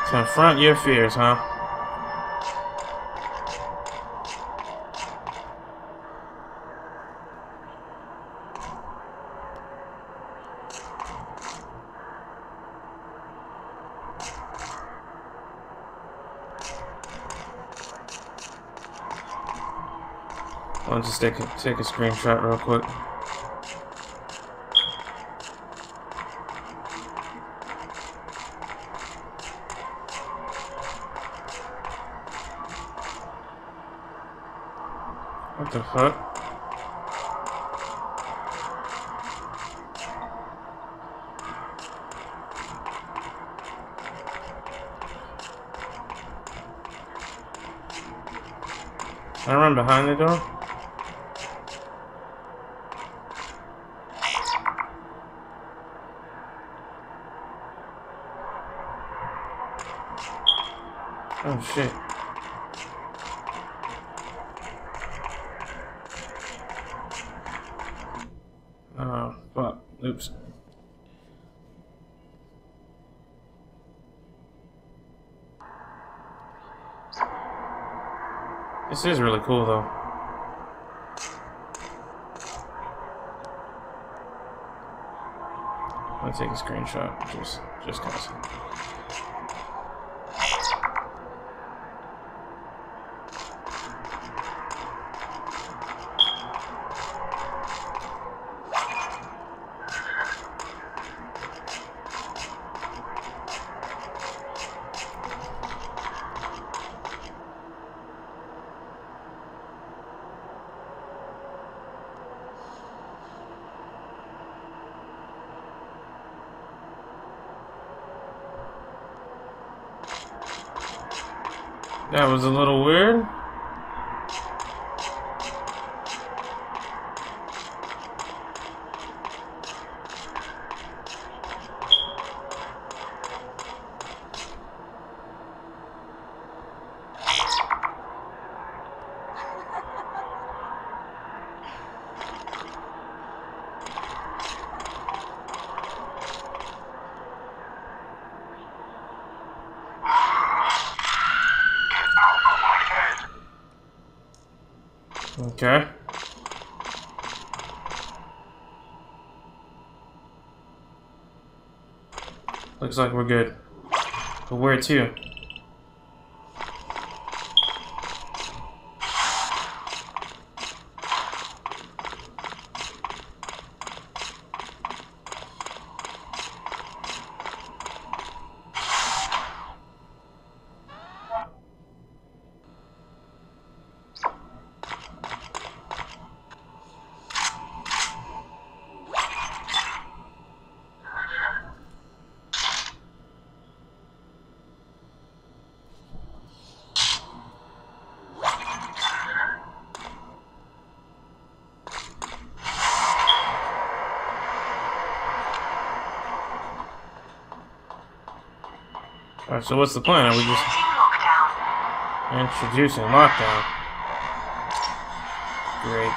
Confront your fears, huh? I'll just take a screenshot real quick. What the fuck? Can I run behind the door? Oh shit. Oh fuck. Oops. This is really cool though. I'll take a screenshot just cause. That was a little weird. Okay. Looks like we're good. But where to? Alright, so what's the plan? Are we just introducing lockdown? Great.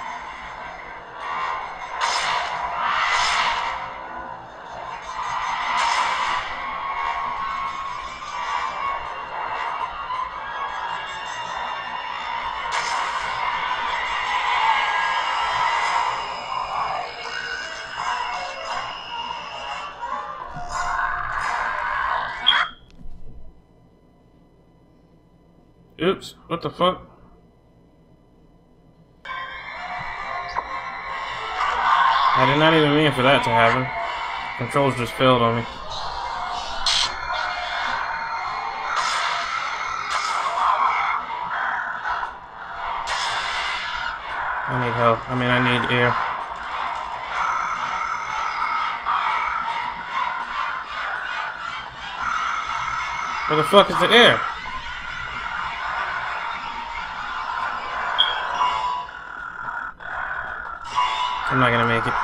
Oops, what the fuck? I did not even mean for that to happen. Controls just failed on me. I need help. I mean, I need air. Where the fuck is the air? I'm not gonna make it.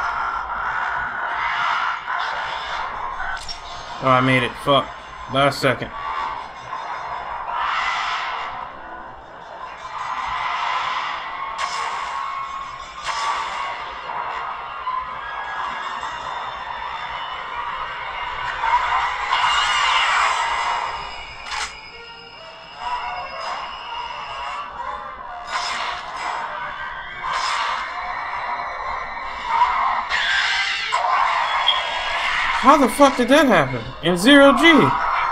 Oh, I made it. Fuck. Last second. How the fuck did that happen? In 0G?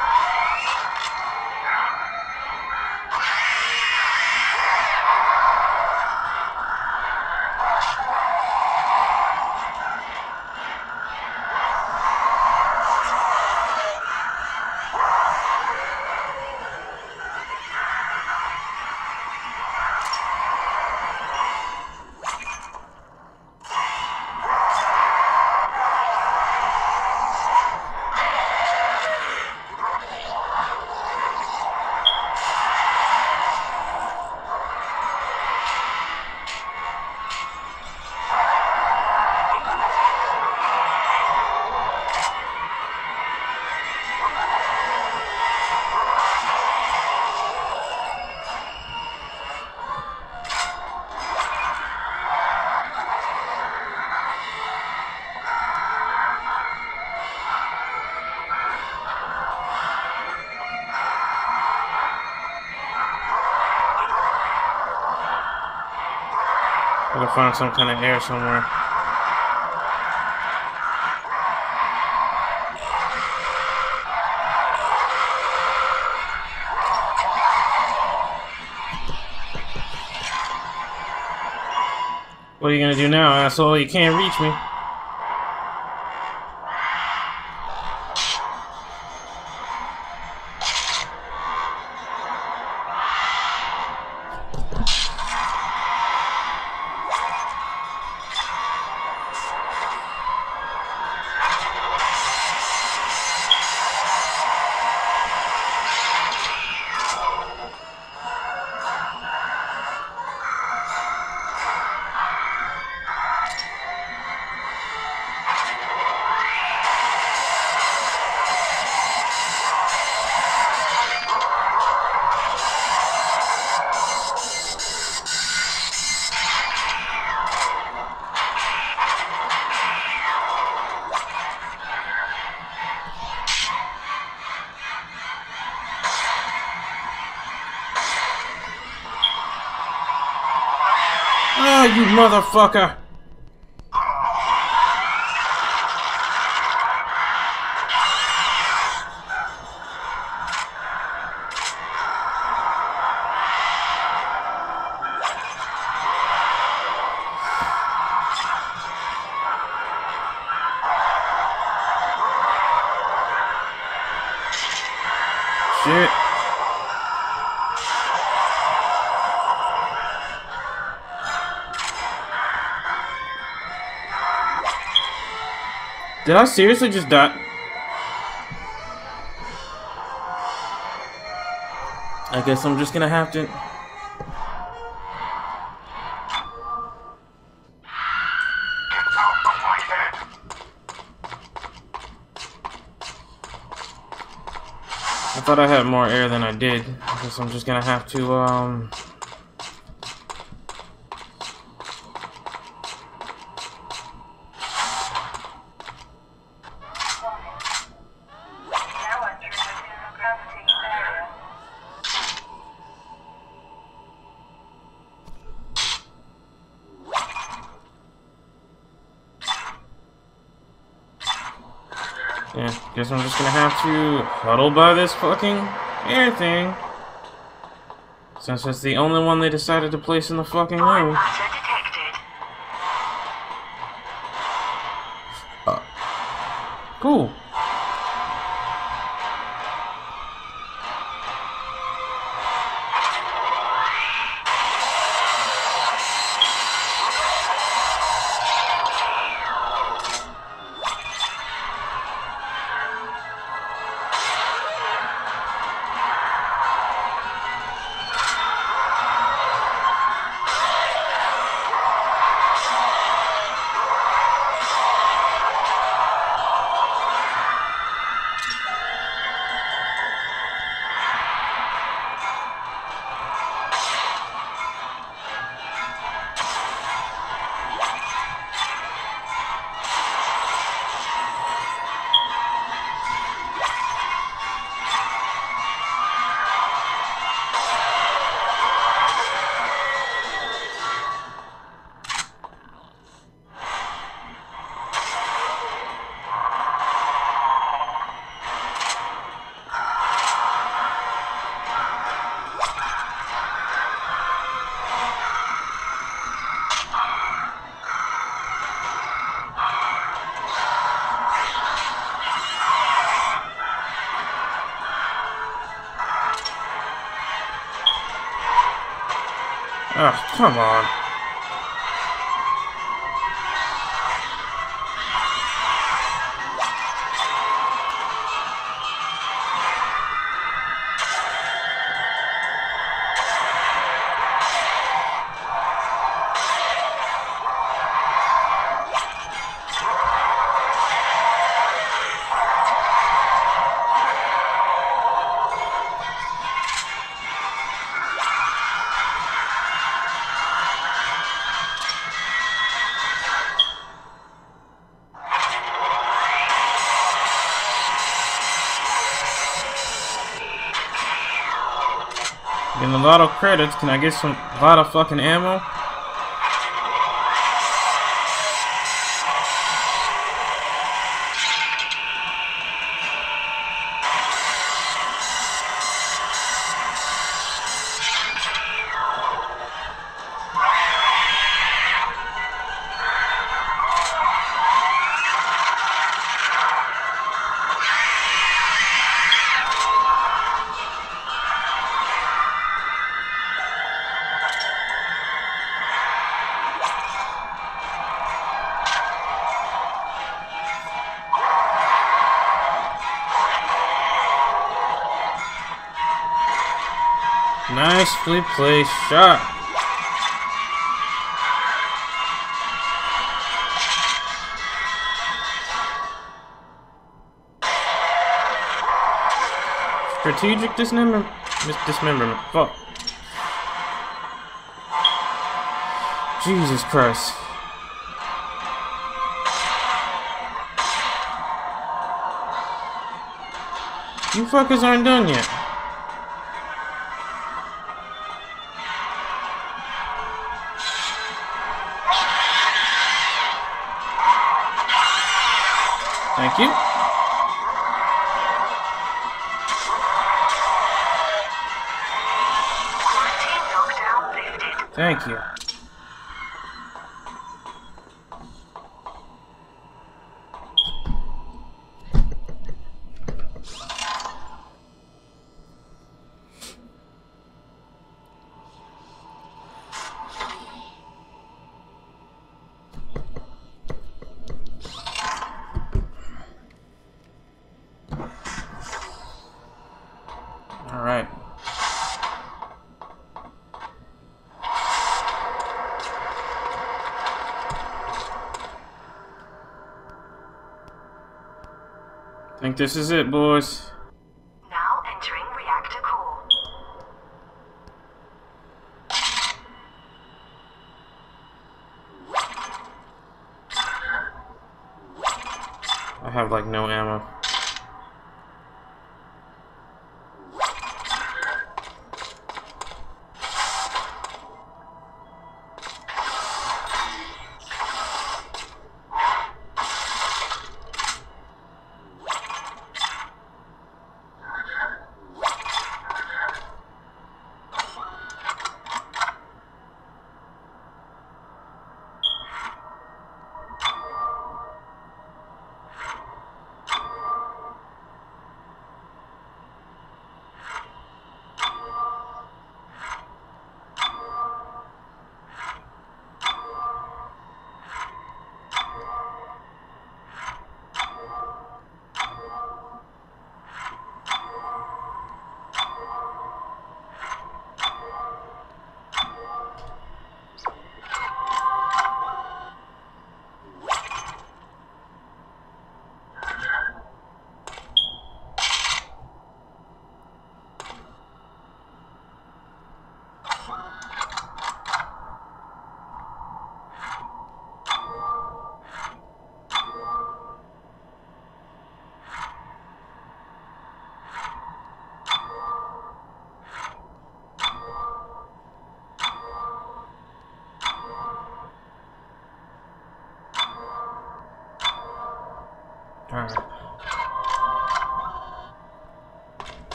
Gotta find some kind of air somewhere. What are you gonna do now, asshole? You can't reach me. Ah, you motherfucker! Shit. Did I seriously just die? I guess I'm just gonna have to... I thought I had more air than I did. I guess I'm just gonna have to, yeah, guess I'm just gonna have to huddle by this fucking air thing. Since it's the only one they decided to place in the fucking room. Cool. Oh, come on. Getting a lot of credits. Can I get a lot of fucking ammo? Nicely placed shot. Strategic dismemberment. Fuck. Jesus Christ. You fuckers aren't done yet. Thank you. Thank you. All right. I think this is it, boys. Now entering reactor core. I have like no ammo. All right.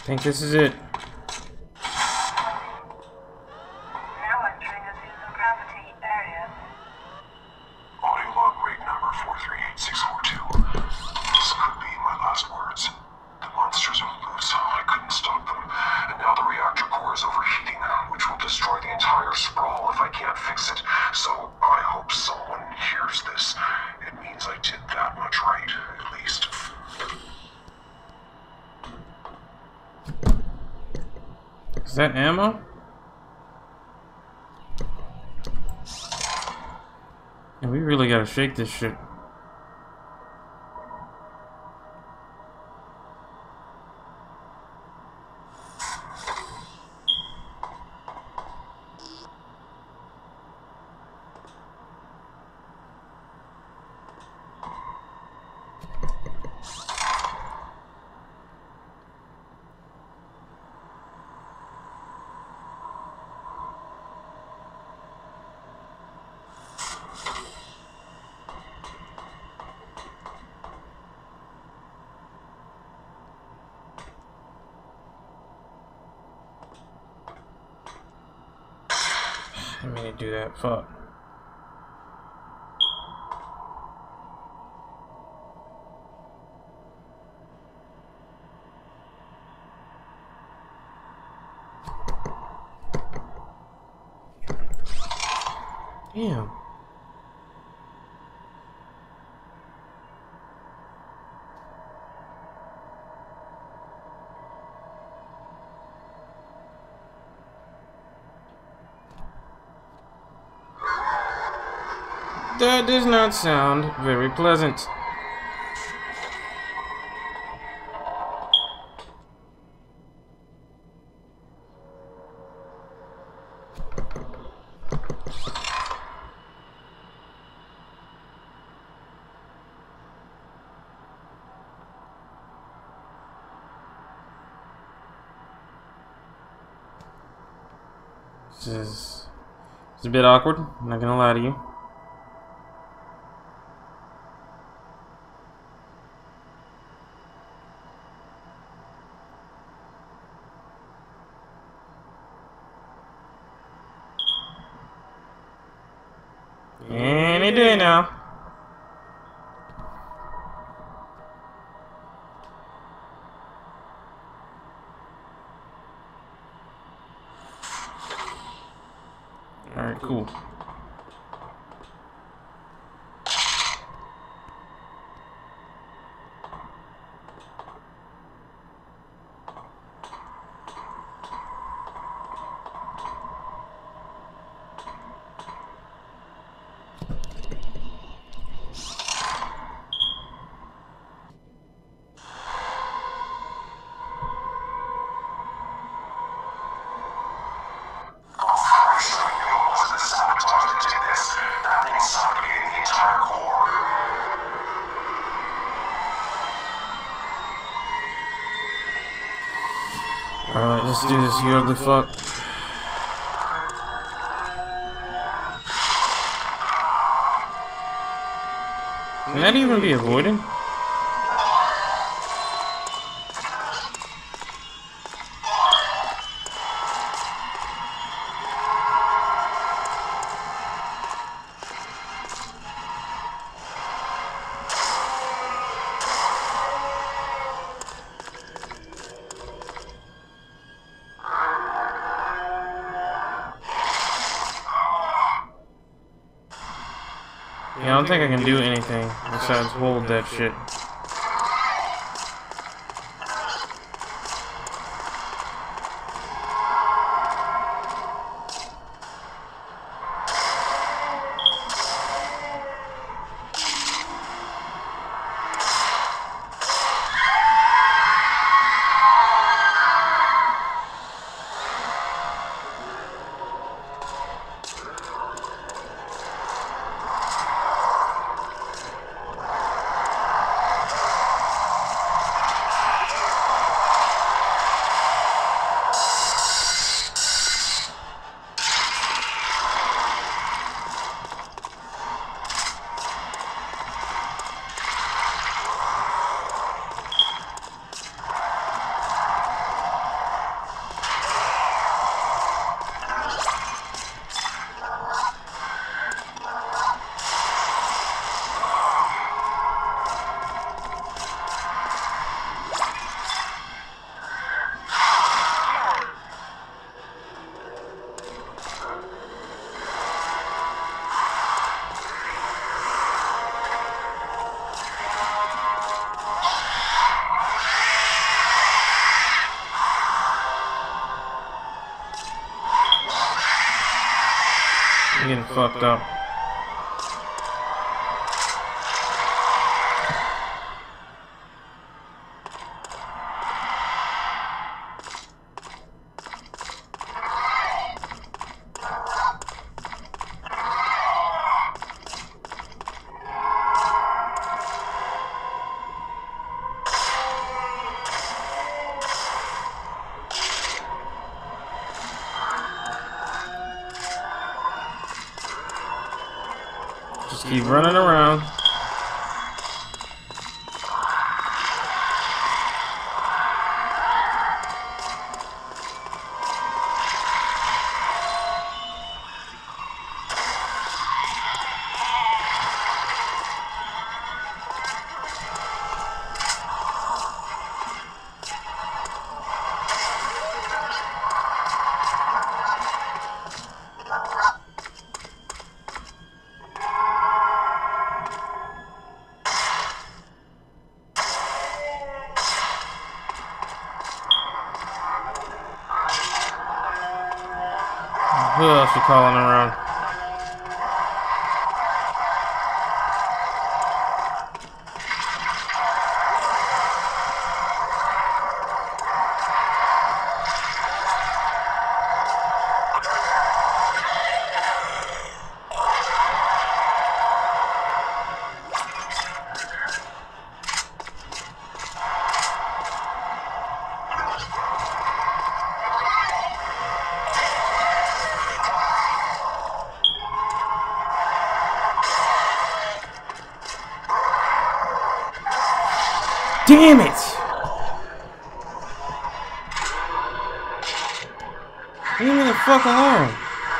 think this is it. Now entering a zero gravity area. Audio log rate number 438642. This could be my last words. The monsters are loose. I couldn't stop them. And now the reactor core is overheating, which will destroy the entire SPRAWL if I can't fix it. So I hope someone hears this. It means I did that much right, at least. Is that ammo? And we really gotta shake this shit. I mean to do that, fuck. Damn. That does not sound very pleasant. This is a bit awkward, I'm not gonna lie to you. Any day now. Alright, cool. Alright, let's do this, you ugly fuck. Can that even be avoided? Yeah, I don't think I can do anything besides hold that shit. getting fucked up. Just keep running around. Who else you calling around? Damn it! Leave me the fuck alone.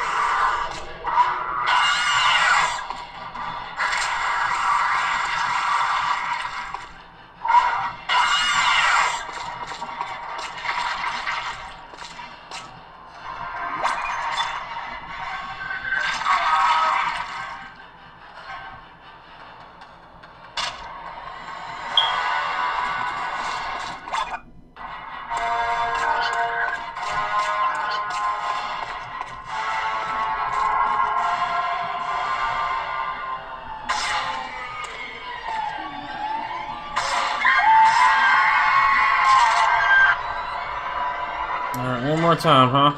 Alright, one more time, huh?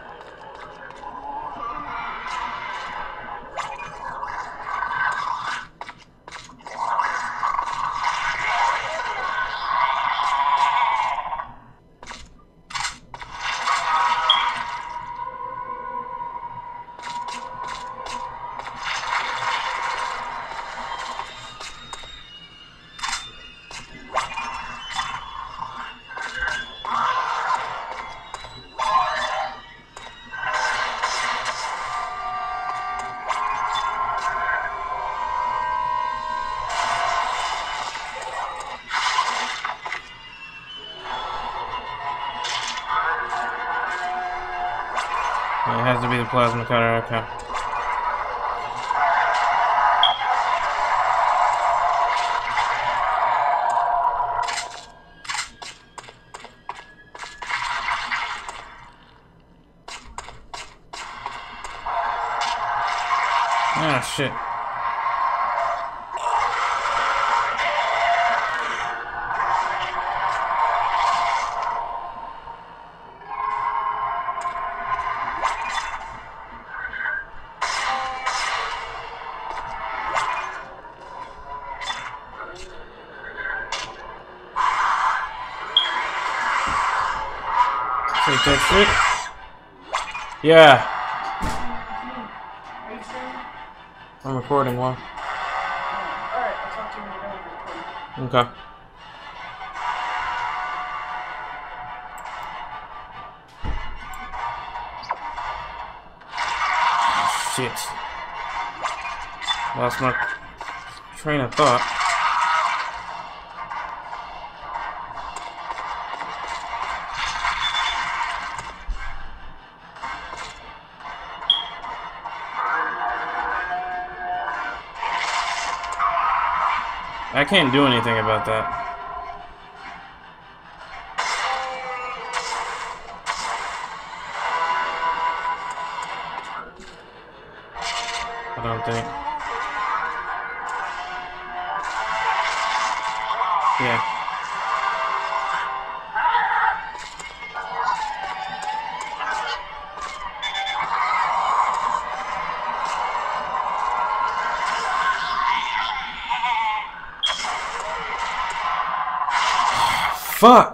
It has to be the plasma cutter, okay. Ah, shit. Take that shit. Yeah. I'm recording one. Alright, I'll talk to you when you're done with recording. Okay. Shit. Lost my train of thought. I can't do anything about that. I don't think. Yeah. Fuck!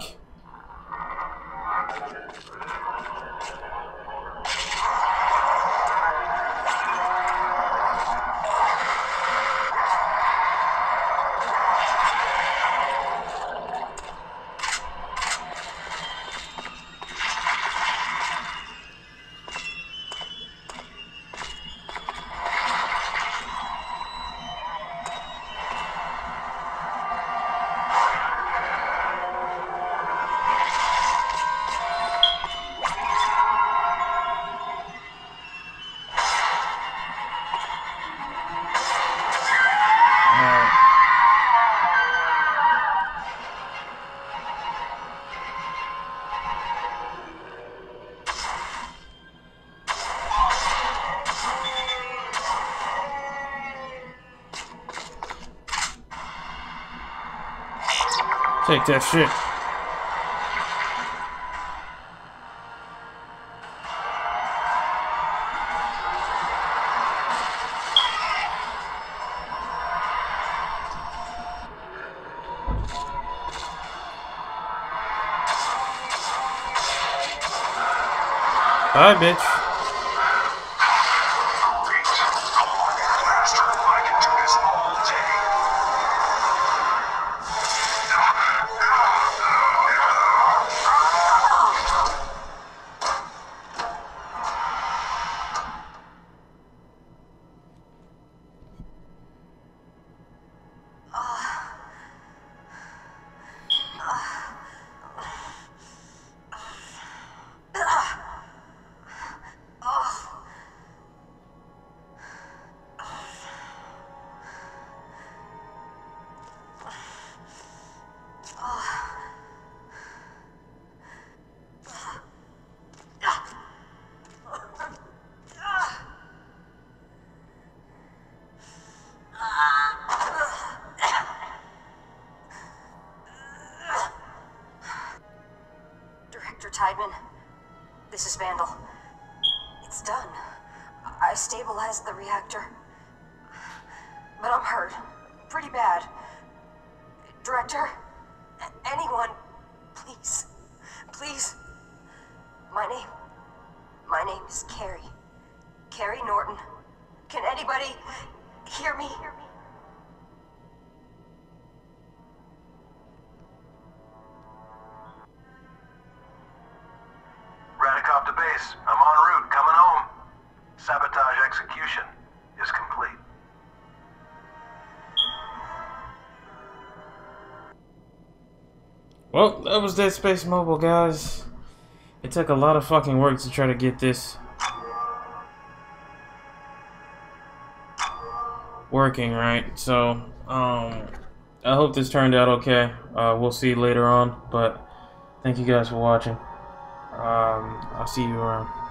Take that shit. Bye, bitch. Tideman, this is Vandal. It's done. I stabilized the reactor. But I'm hurt. Pretty bad. Director? Anyone? Please. Please. My name is Carrie. Carrie Norton. Can anybody hear me? Radicop to base. I'm en route, coming home. Sabotage execution is complete. Well, that was Dead Space Mobile, guys. It took a lot of fucking work to try to get this working right. So, I hope this turned out okay. We'll see later on, but thank you guys for watching. I'll see you around.